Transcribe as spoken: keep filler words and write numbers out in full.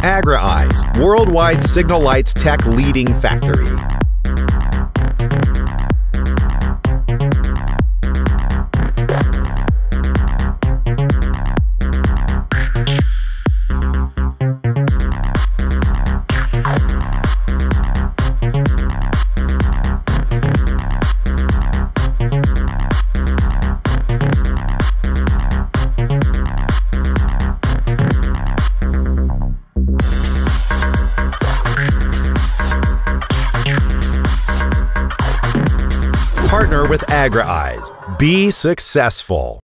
Agri-Eyes, worldwide signal lights tech leading factory. Partner with Agri-Eyes. Be successful.